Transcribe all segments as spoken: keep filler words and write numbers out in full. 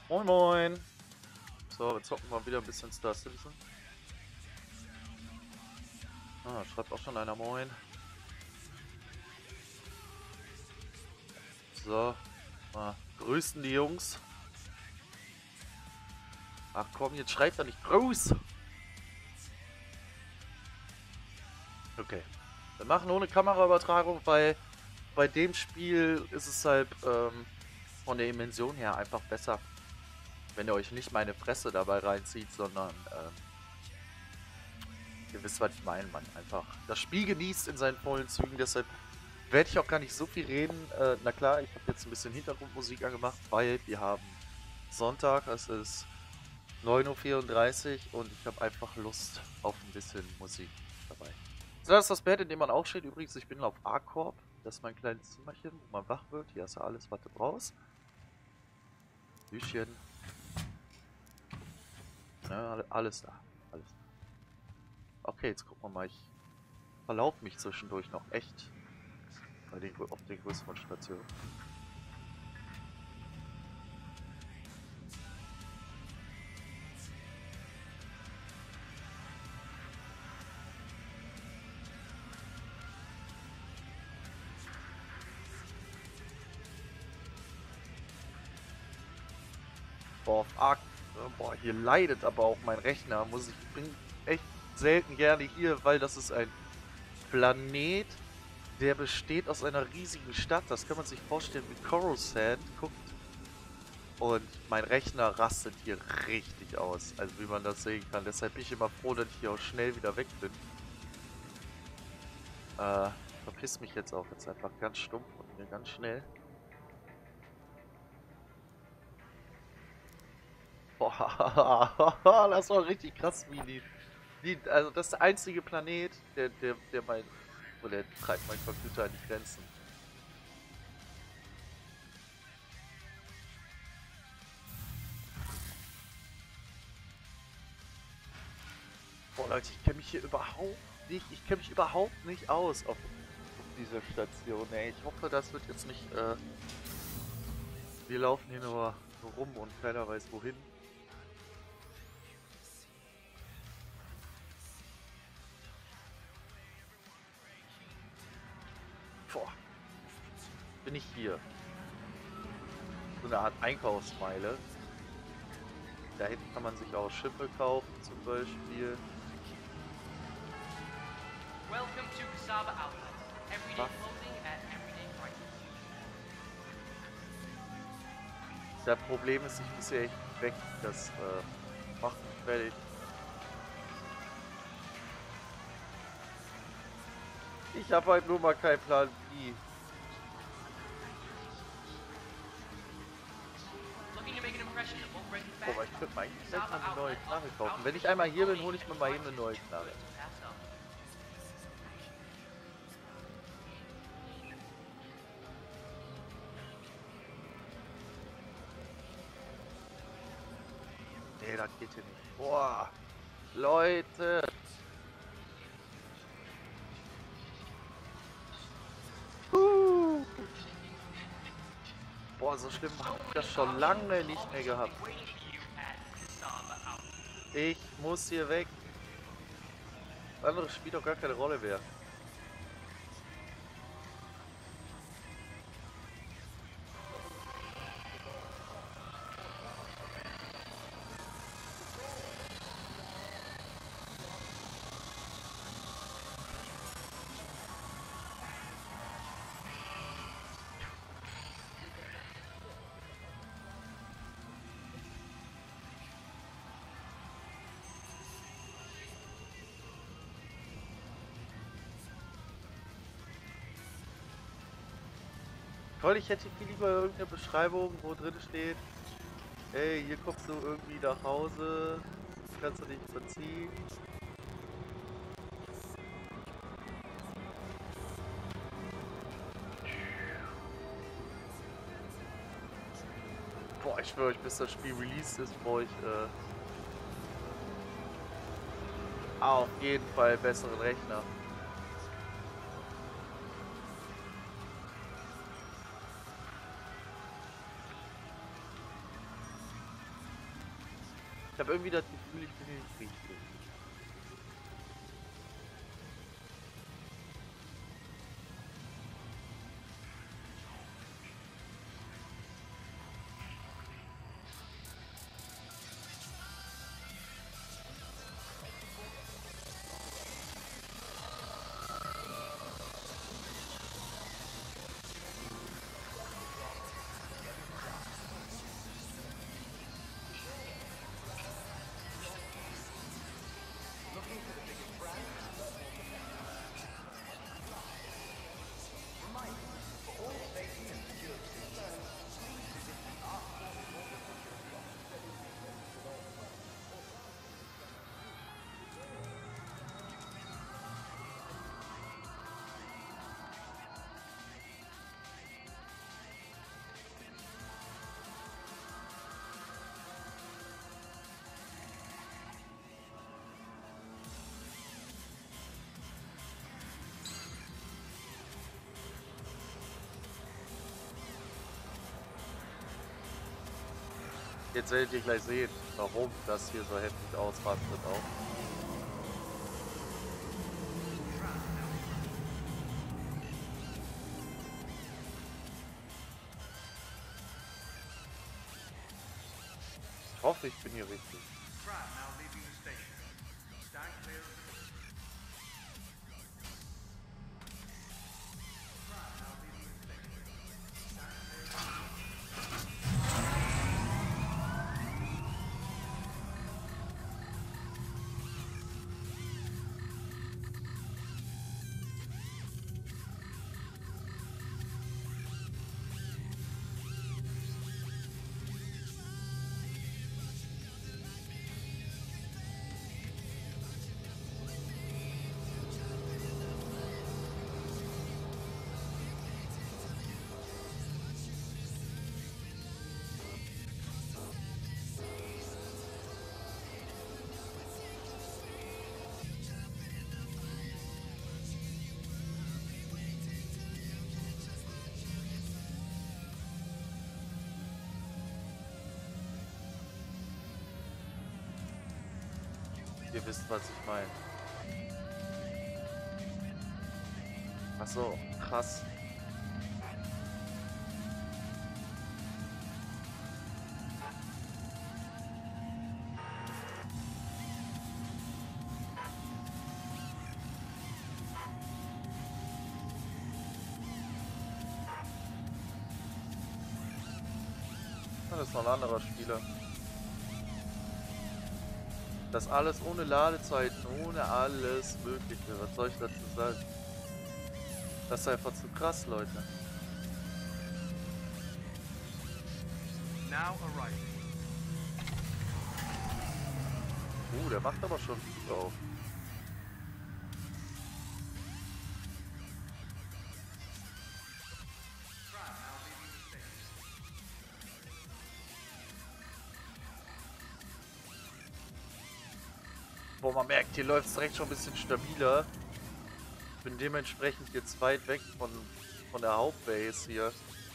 Moin Moin! So, wir zocken mal wieder ein bisschen Star Citizen. Ah, schreibt auch schon einer Moin. So, mal grüßen die Jungs. Ach komm, jetzt schreibt er nicht Gruß! Okay. Wir machen ohne Kameraübertragung, weil bei dem Spiel ist es halt ähm, von der Dimension her einfach besser, wenn ihr euch nicht meine Fresse dabei reinzieht, sondern ähm, ihr wisst, was ich meine, man. Einfach das Spiel genießt in seinen vollen Zügen, deshalb werde ich auch gar nicht so viel reden. Äh, na klar, ich habe jetzt ein bisschen Hintergrundmusik angemacht, weil wir haben Sonntag, es ist neun Uhr vierunddreißig und ich habe einfach Lust auf ein bisschen Musik dabei. So, das ist das Bett, in dem man auch steht. Übrigens, ich bin auf A-Korb. Das ist mein kleines Zimmerchen, wo man wach wird. Hier hast du alles, was du brauchst. Büchchen. Ja, alles da. Alles da. Okay, jetzt gucken wir mal. Ich verlaufe mich zwischendurch noch echt bei den, auf den größeren Stationen. Boah, auf Arc, boah, hier leidet aber auch mein Rechner. Muss ich, ich bin echt selten gerne hier, weil das ist ein Planet, der besteht aus einer riesigen Stadt. Das kann man sich vorstellen wie Coruscant. Guckt. Und mein Rechner rastet hier richtig aus. Also wie man das sehen kann. Deshalb bin ich immer froh, dass ich hier auch schnell wieder weg bin. Äh, verpiss mich jetzt auch jetzt einfach ganz stumpf und mir ganz schnell. Boah, das war richtig krass, wie die, die. Also das ist der einzige Planet, der, der, der mein. Oder der treibt mein Computer an die Grenzen. Boah, Leute, ich kenne mich hier überhaupt nicht. Ich kenne mich überhaupt nicht aus auf, auf dieser Station, ey. Ich hoffe, das wird jetzt nicht. Äh, wir laufen hier nur, nur rum und keiner weiß wohin. Boah, bin ich hier. So eine Art Einkaufsmeile. Da hinten kann man sich auch Schiffe kaufen, zum Beispiel. Welcome to Kasaba Outlets. Everyday clothing at everyday prices. Das Problem ist, ich muss hier echt weg. Das äh, macht mich fertig. Ich habe halt nur mal keinen Plan wie. Looking to make an impression in a book breaking Oh, aber fashion? ich könnte mal eigentlich gleich mal eine neue Knarre kaufen. Wenn ich einmal hier bin, hole ich mir mal eben eine neue Knarre. Nee, das geht hier nicht. Boah, Leute. Huh. Boah, so schlimm habe ich das schon lange nicht mehr gehabt. Ich muss hier weg. Das andere spielt doch gar keine Rolle mehr. Toll, ich hätte viel lieber irgendeine Beschreibung, wo drin steht, hey, hier kommst du irgendwie nach Hause, kannst du dich verziehen. Boah, ich schwöre euch, bis das Spiel released ist, brauche ich äh, auf jeden Fall einen besseren Rechner. Ich habe irgendwie das Gefühl, ich bin hier nicht richtig. Jetzt werdet ihr gleich sehen, warum das hier so heftig ausrastet auch. Ich hoffe, ich bin hier richtig. Ihr wisst, was ich meine. Ach so, krass. Das ist noch ein anderer Spieler. Das alles ohne Ladezeiten, ohne alles Mögliche. Was soll ich dazu sagen? Das ist einfach zu krass, Leute. Now arriving. Uh, der macht aber schon gut auf. Wo man merkt, hier läuft es direkt schon ein bisschen stabiler. Ich bin dementsprechend jetzt weit weg von, von der Hauptbase hier.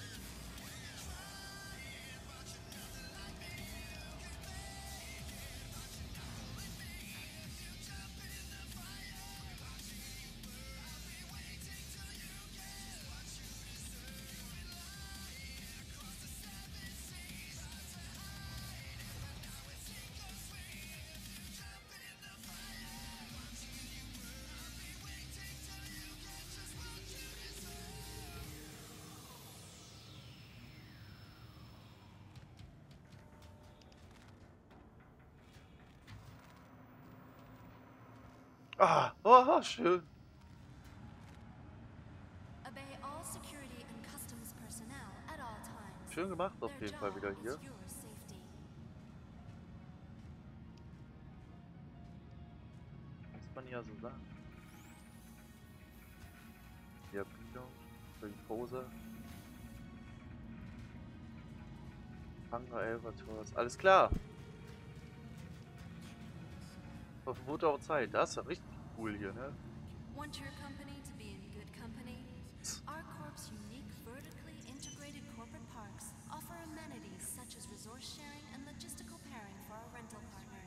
Ah, oh, schön. Obey all security and customs personnel at all times. Schön gemacht auf Their jeden Fall wieder job hier. is your safety. Muss man ja so sagen. Ja, Bildung, für die Pose. Hangar Albatros, alles klar. Wurde auch Zeit, das ist ja richtig cool hier, ne? Want your company to be in good company? Our Corp's unique vertically integrated corporate parks offer amenities such as resource sharing and logistical pairing for our rental partners.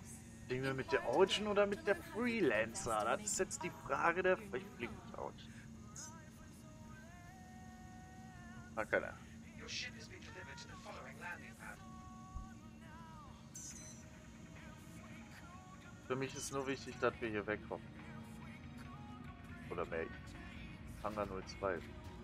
Fliegen wir mit der Origin oder mit der Freelancer? Das ist jetzt die Frage der... Ich fliege mit der Origin. Na, keine Ahnung. Your ship has been delivered to the following landing pad. Für mich ist nur wichtig, dass wir hier wegkommen. Oder May. Hangar null zwei.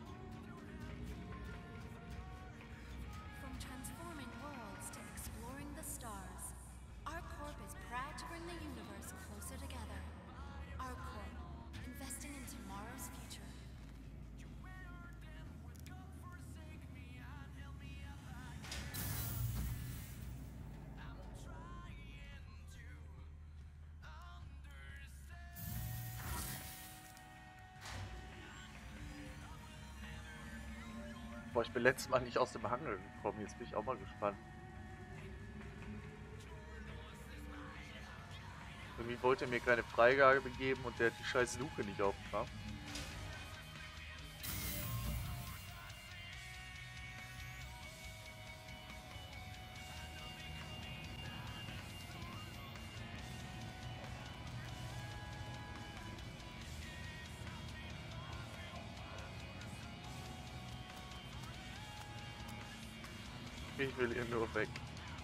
From transforming worlds to exploring the stars, ArcCorp is proud to bring the universe closer together. ArcCorp, investing in tomorrow's future. Boah, ich bin letztes Mal nicht aus dem Hangar gekommen. Jetzt bin ich auch mal gespannt. Irgendwie wollte er mir keine Freigabe geben und der hat die scheiß Luke nicht aufgemacht. Ich will hier nur weg.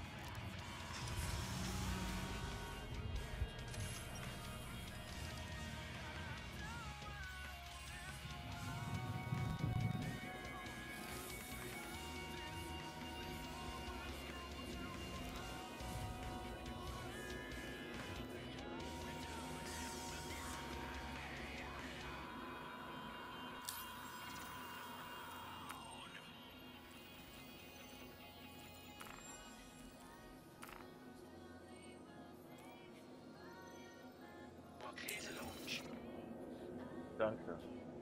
Clear to launch. Danke.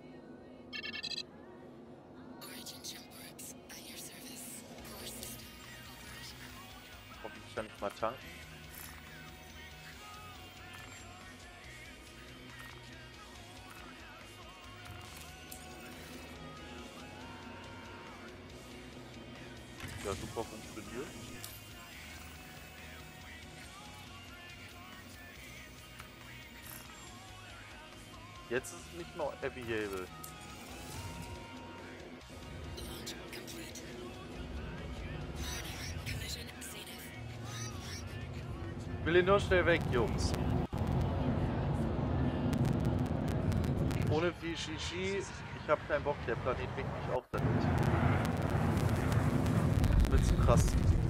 Origin Jumpworks, at your service. Core system operational. Hoffentlich kann ich mal tanken. Ja, super funktioniert. Jetzt ist es nicht mehr available. Launch complete. Hardware collision safe. Ich will ihn nur schnell weg, Jungs. Ohne viel Shishi, ich hab keinen Bock, der Planet winkt mich auf damit. Das wird zu krass.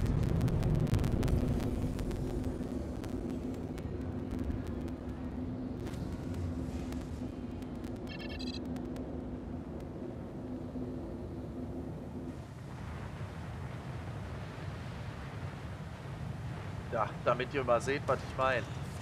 Ja, damit ihr mal seht, was ich meine.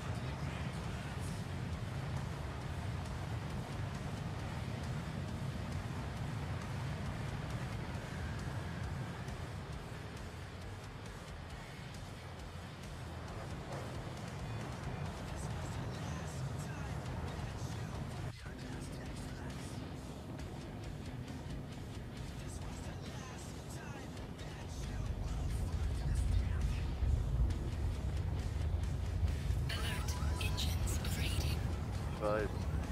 Alert. Engines overheating. Ich weiß.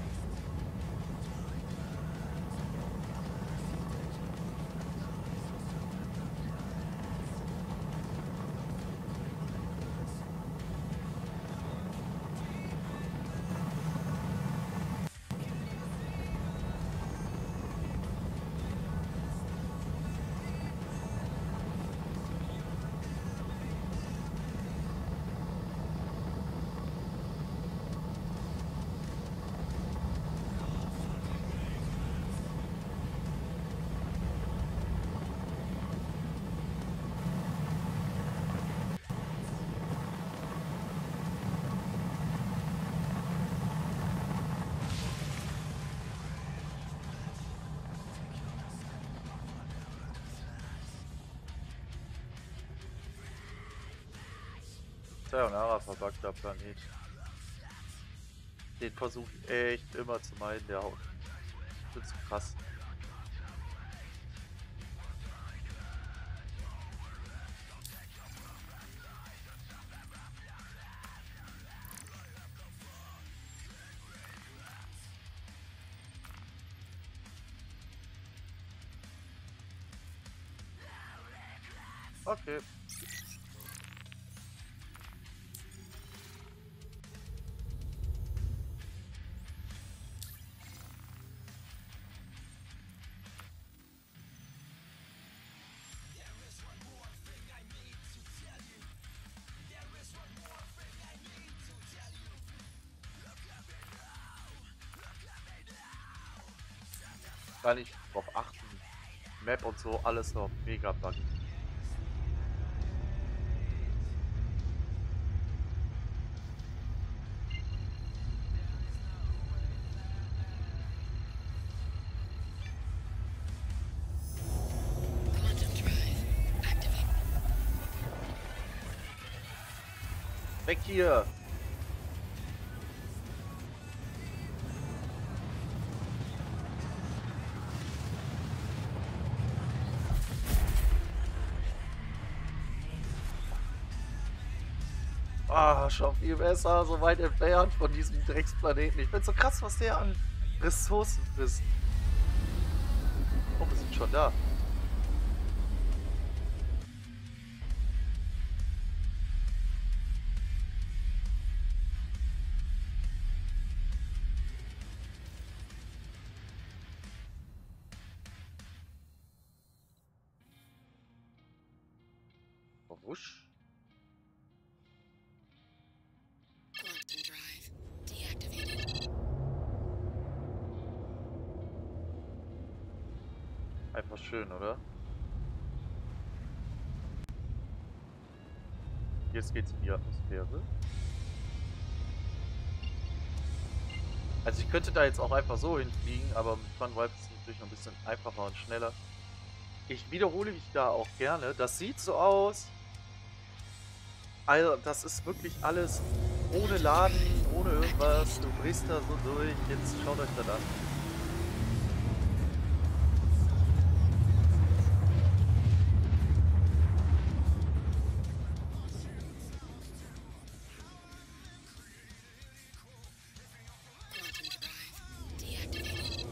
Sayonara, verpackter Planet. Den versuche ich echt immer zu meiden, der Haut. Das ist zu krass. Okay. Gar nicht drauf achten. Map und so, alles noch mega buggy. Quantum drive activate. Weg hier! Ah, schon viel besser, so weit entfernt von diesem Drecksplaneten. Ich find's so krass, was der an Ressourcen frisst. Oh, wir sind schon da. Oh, wusch. Quantum drive deactivated. Einfach schön, oder? Jetzt geht's in die Atmosphäre. Also ich könnte da jetzt auch einfach so hinfliegen, aber mit Funvibe ist es natürlich noch ein bisschen einfacher und schneller. Ich wiederhole mich da auch gerne. Das sieht so aus. Also das ist wirklich alles ohne Laden, ohne irgendwas. Du brichst da so durch. Jetzt schaut euch das an. Quantum drive deactivated.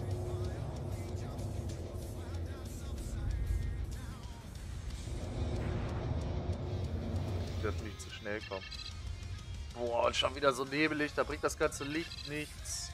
Ich werde nicht zu schnell kommen. Boah, und schon wieder so nebelig. Da bringt das ganze Licht nichts.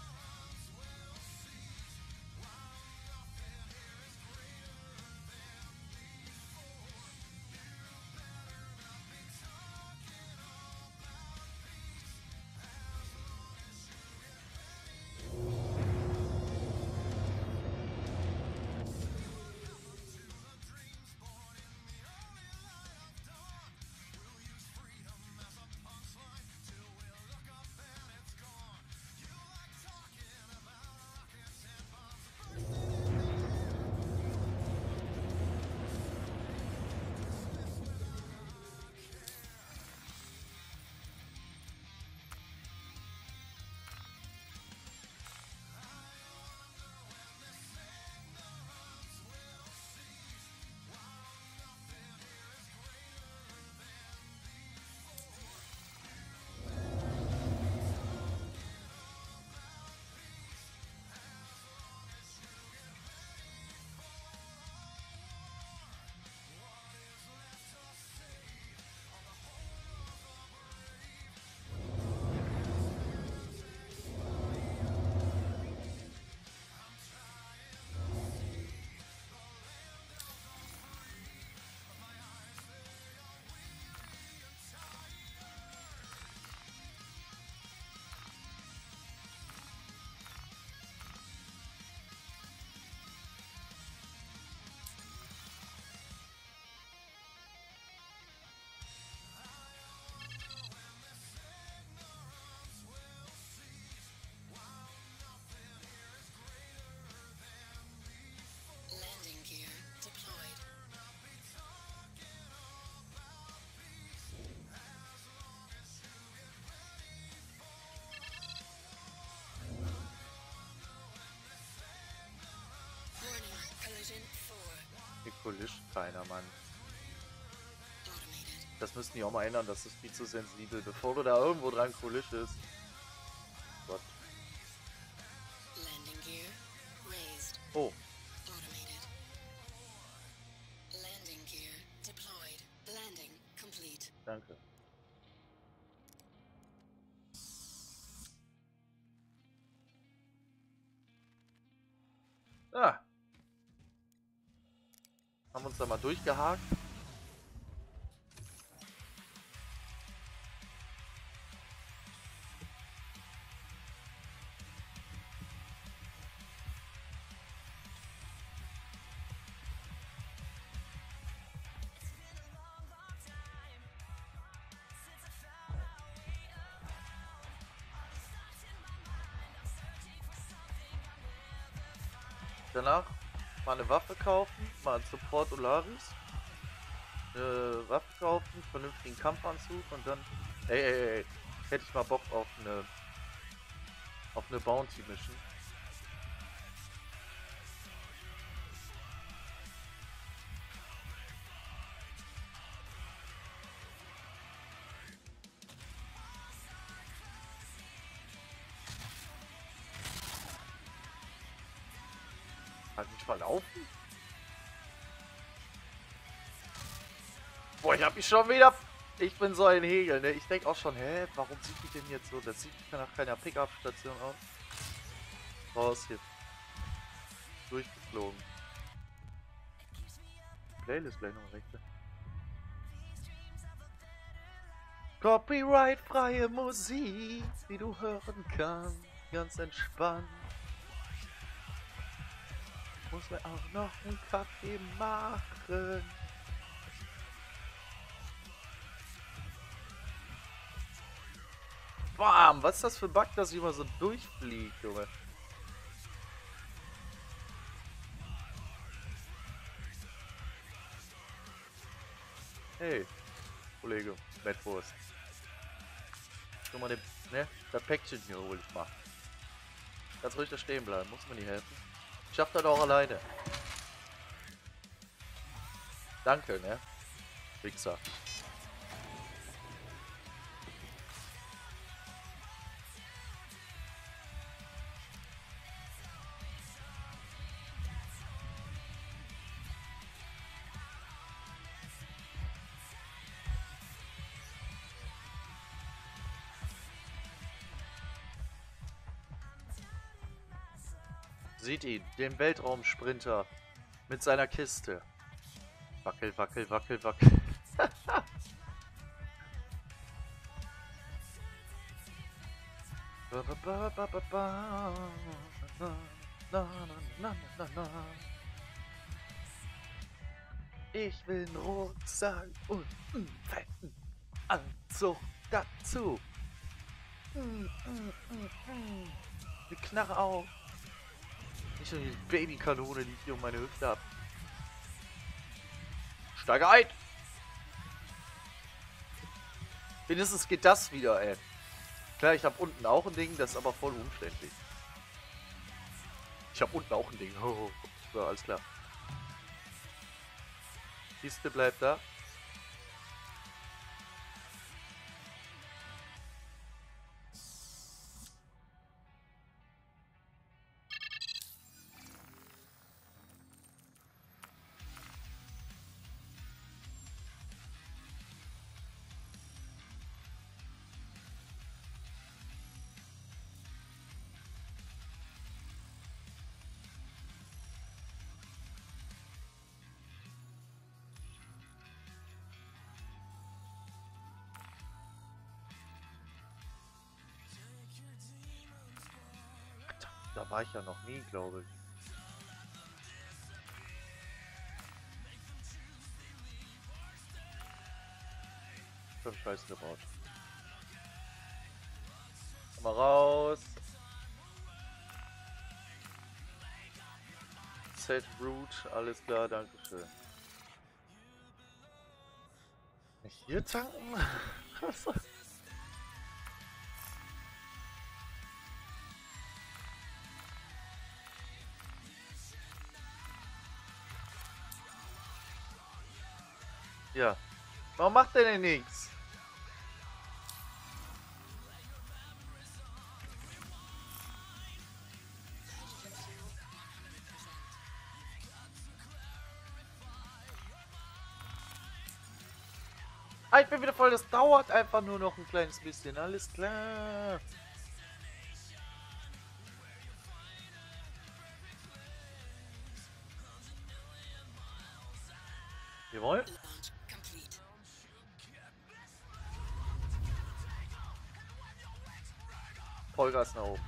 Landing gear deployed. Warning, collision four. Hier collision keiner, Mann. Automated. Das müssten die auch mal ändern. Das ist viel zu sensibel. Bevor du da irgendwo dran collidest. Gott. Landing gear raised. Oh. Automated. Landing gear deployed. Danke. Ah. Haben uns da mal durchgehakt. Danach mal eine Waffe kaufen, mal zu Port Olaris. Eine Waffe kaufen, vernünftigen Kampfanzug und dann. Ey, ey, ey, hätte ich mal Bock auf eine. auf eine Bounty Mission. Halt mich verlaufen? Boah, ich hab mich schon wieder... Ich bin so ein Hegel, ne? Ich denk auch schon, hä, warum sieht die denn jetzt so? Das sieht nach keiner Pickup-Station aus. Raus hier. Durchgeflogen. Playlist gleich noch rechte. Copyright-freie Musik, die du hören kannst. Ganz entspannt. Muss mir auch noch einen Kaffee machen. Bam! Was ist das für ein Bug, dass ich immer so durchfliegt, Junge? Hey, Kollege, Bettwurst. Guck mal, den, ne? Das Päckchen hier hol ich mal. Ganz ruhig da stehen bleiben, muss mir nicht helfen. Ich schaff das auch alleine. Danke, ne? Wichser. Sieht ihn, den Weltraumsprinter mit seiner Kiste. Wackel, wackel, wackel, wackel. Ich will einen Rucksack und einen fetten Anzug dazu. Die Knarre auf. Nicht so die Babykanone liegt hier um meine Hüfte ab. Steige ein! Wenigstens geht das wieder, ey. Klar, ich habe unten auch ein Ding, das ist aber voll umständlich. Ich habe unten auch ein Ding. Oh, so, alles klar. Kiste bleibt da. Da war ich ja noch nie, glaube ich. Schon scheiße gebaut. Komm mal raus. Set Root, alles klar, danke schön. Nicht hier tanken? Was? Ja. Warum macht der denn nichts? Ah, ich bin wieder voll. Das dauert einfach nur noch ein kleines bisschen. Alles klar. Jawohl. Launch complete. Vollgas nach oben.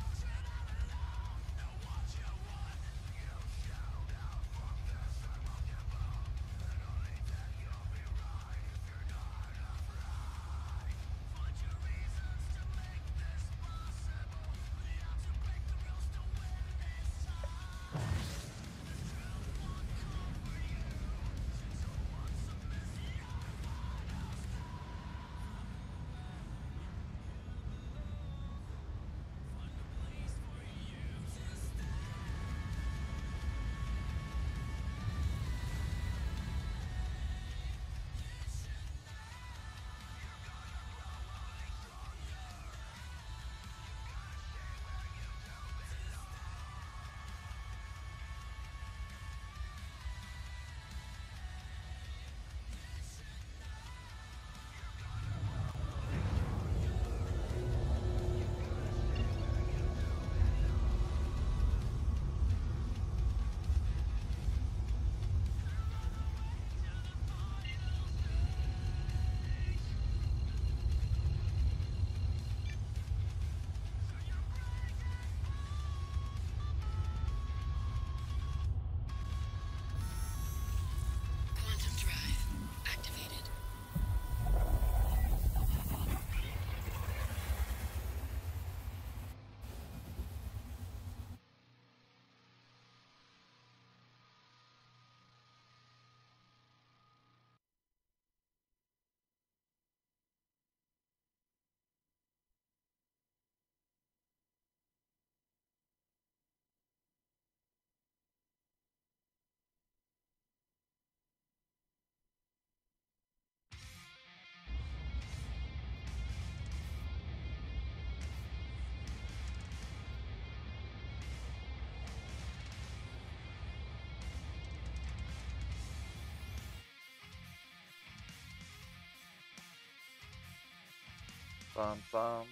Quantum drive activated. Bam, bam.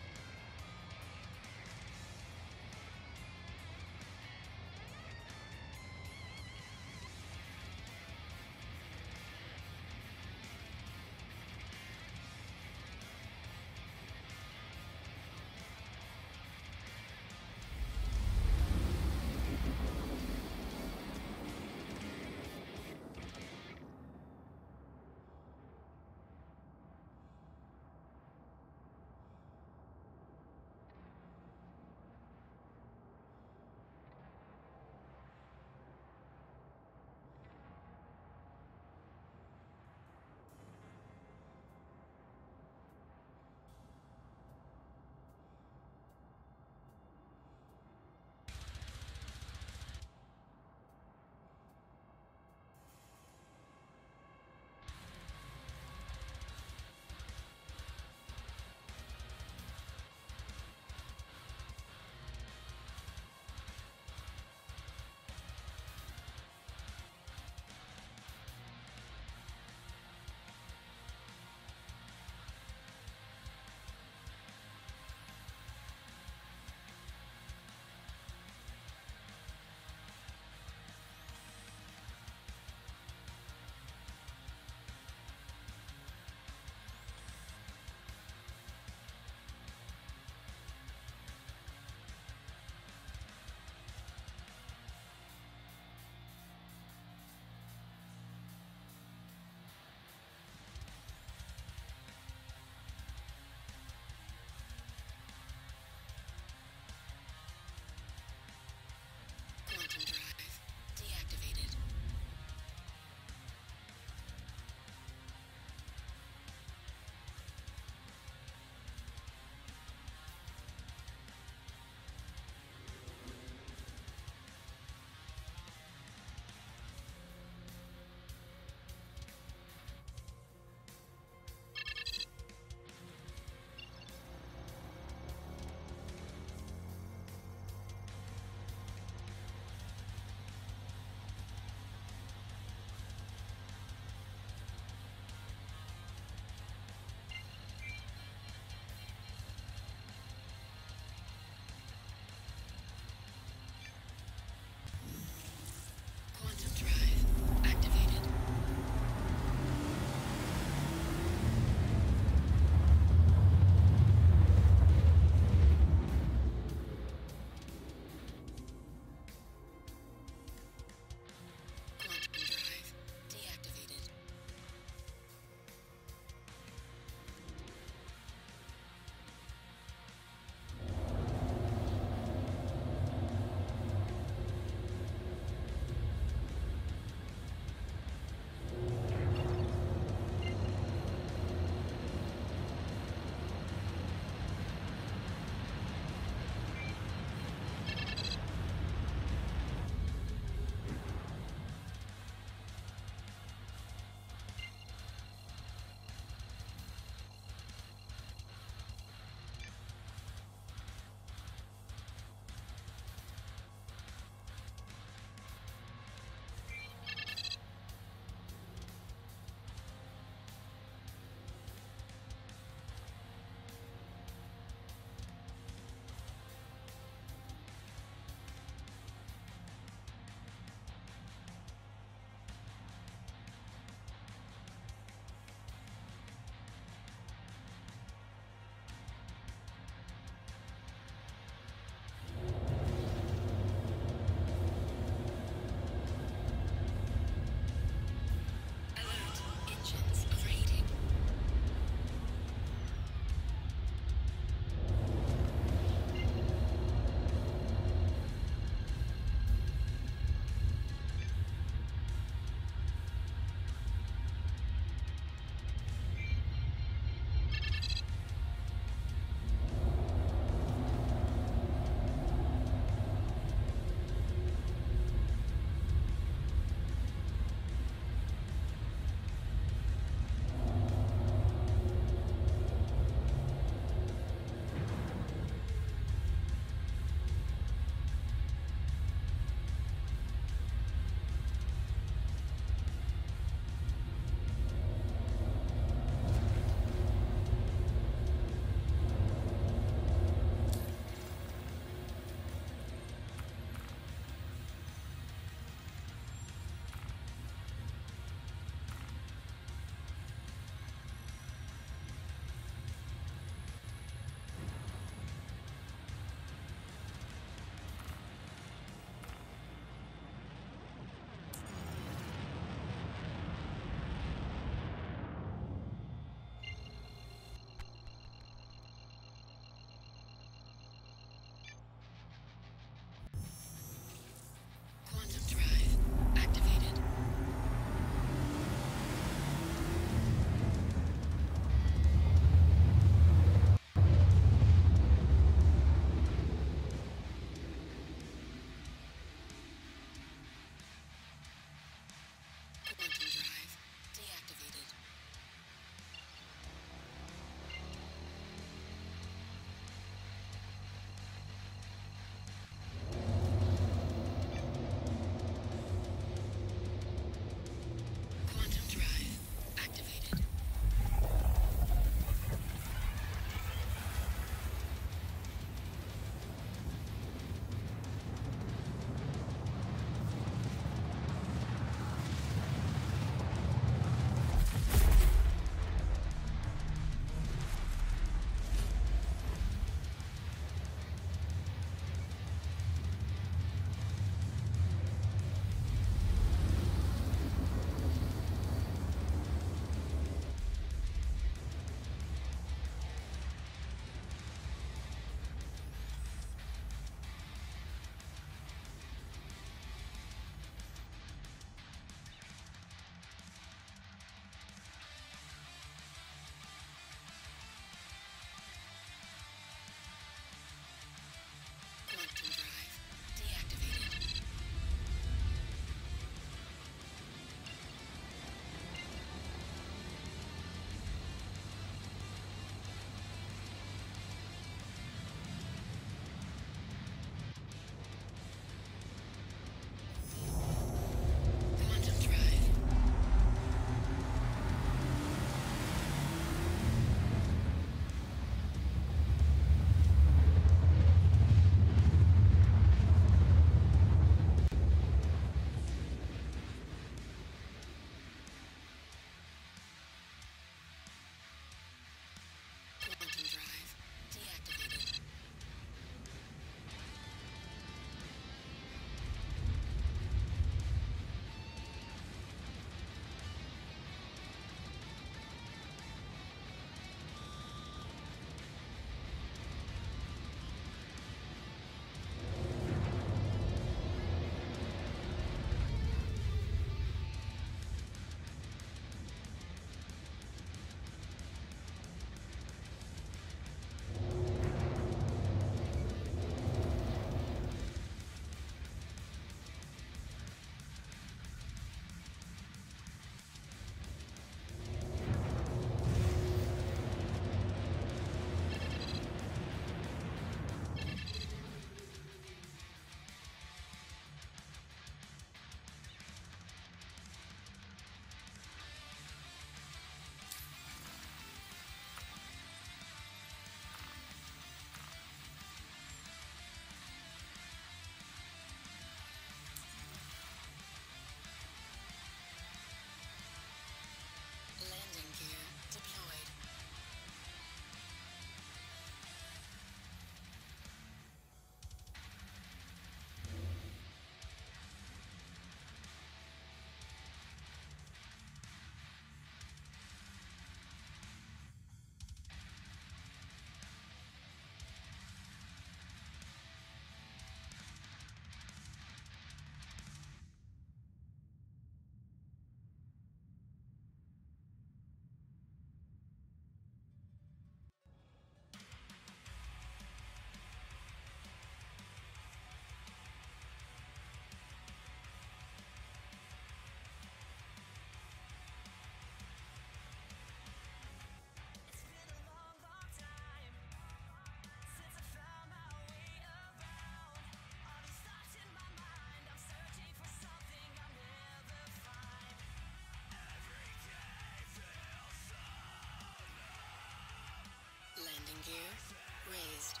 Landing gear raised.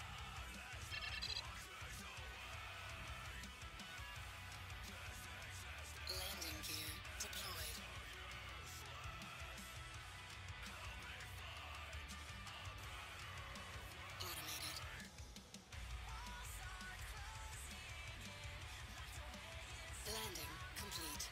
Landing gear deployed. Automated. Landing complete.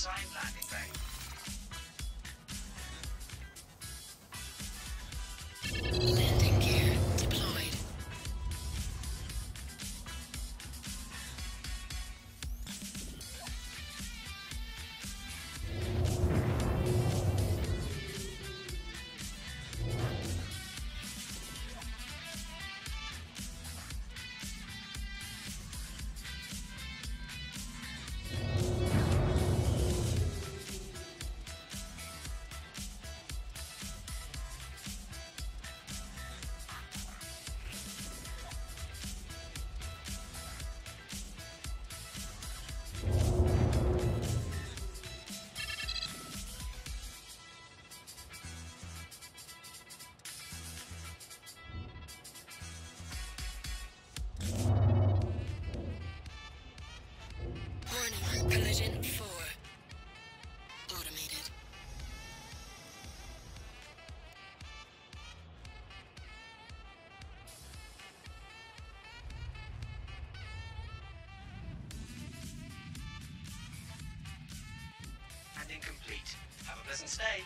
Assigned landing bay. Landing gear deployed. Warning, collision four. Automated. Landing complete. Have a pleasant stay.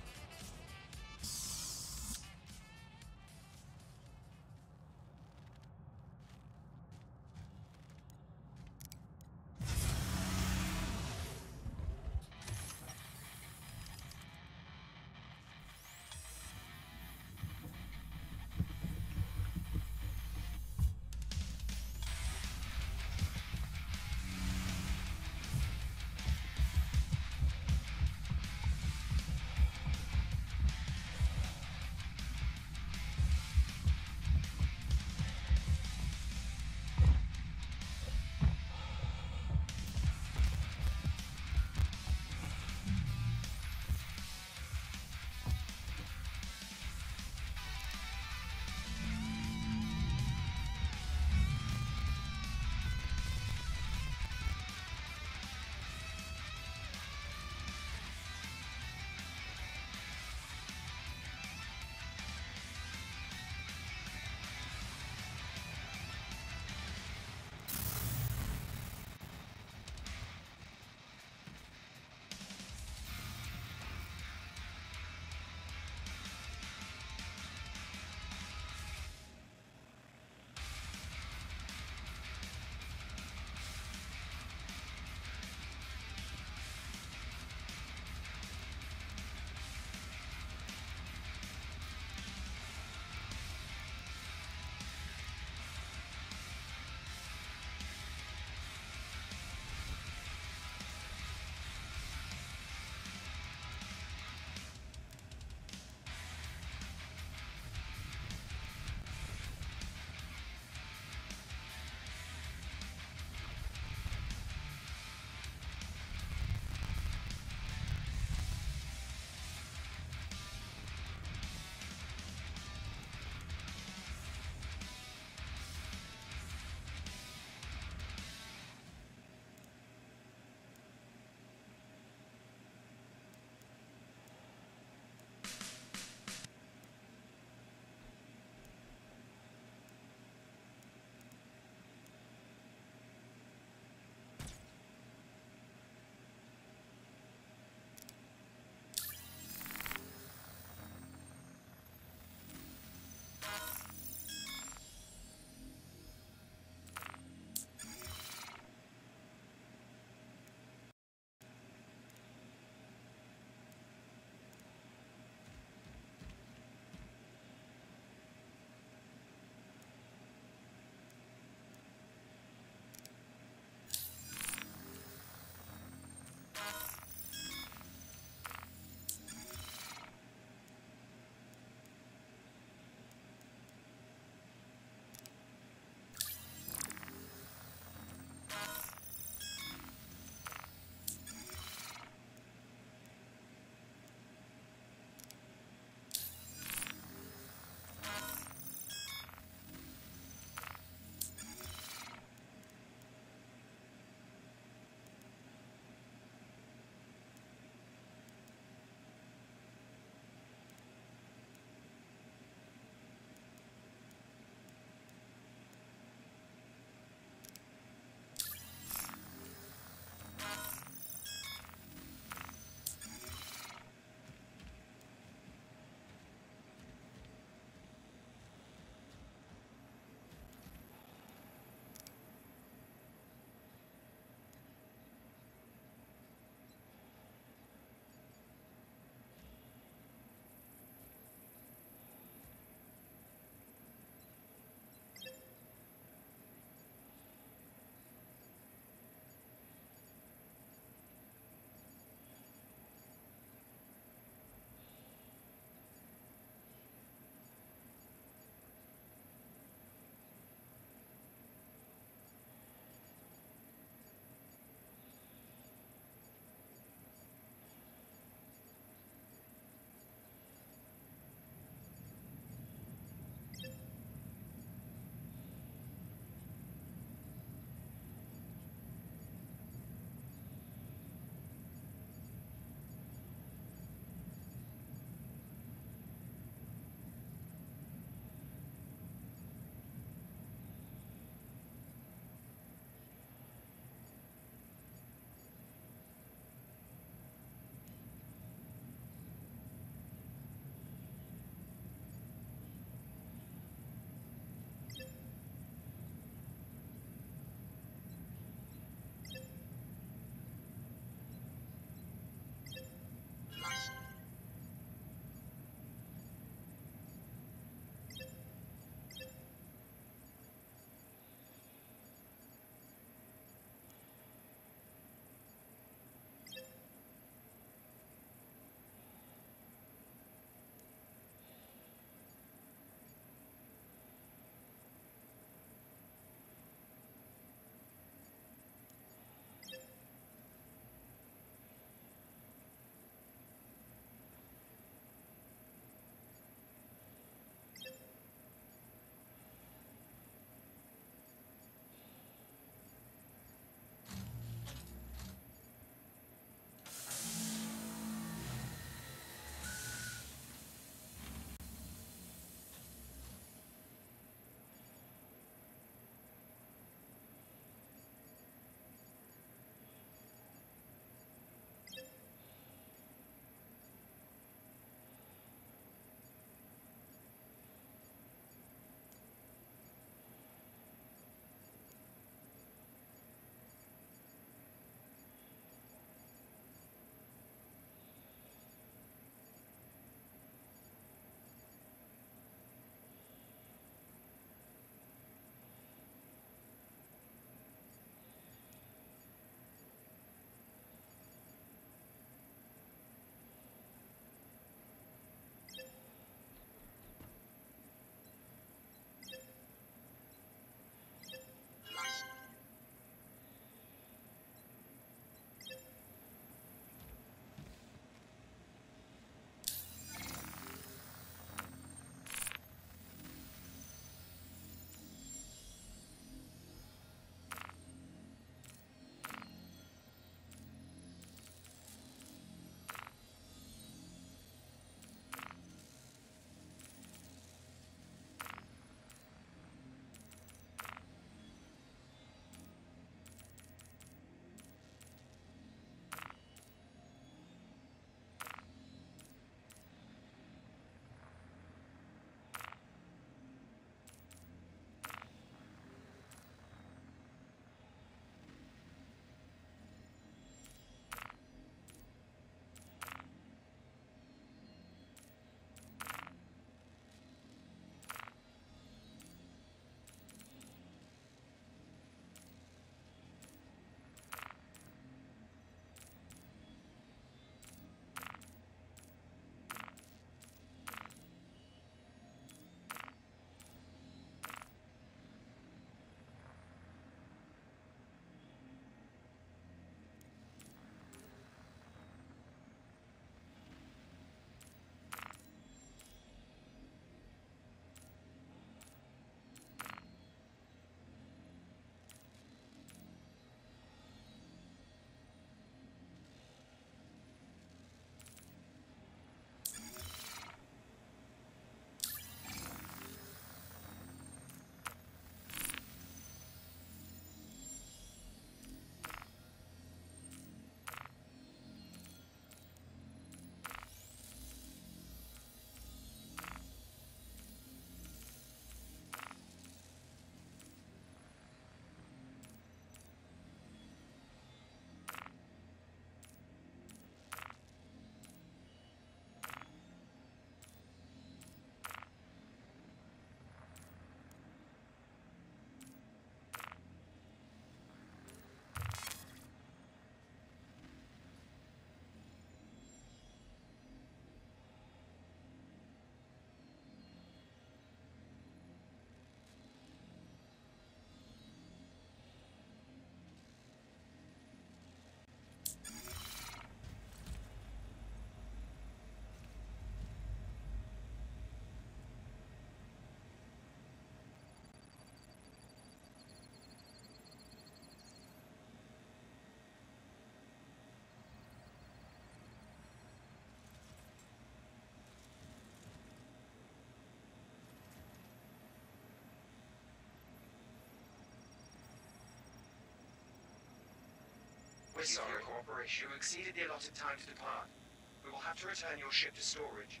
We're sorry, cooperation. You exceeded the allotted time to depart. We will have to return your ship to storage.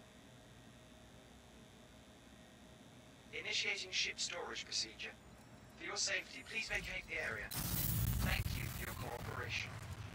Initiating ship storage procedure. For your safety, please vacate the area. Thank you for your cooperation.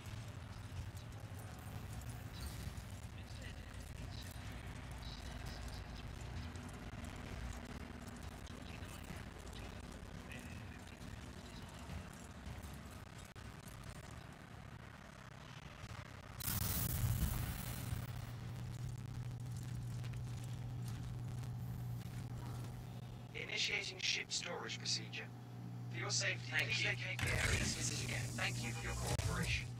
Initiating ship storage procedure. For your safety, please vacate the area. Let's visit again. Thank you for your cooperation.